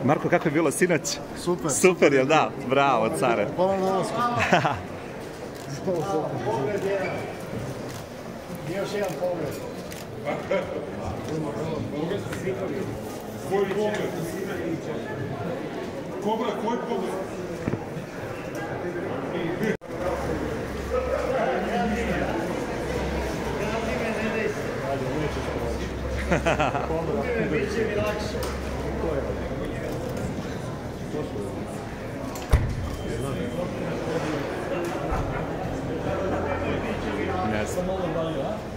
Marko, kako je bilo sinoć? Super. Super, jel da? Bravo, care. Hvala na vas. Još jedan pogled. Koji pogled? Kobra, koji pogled? Biće mi lakše. Ne znam.